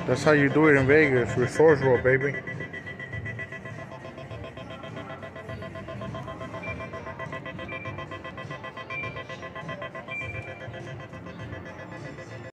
That's how you do it in Vegas. Resource roll, baby.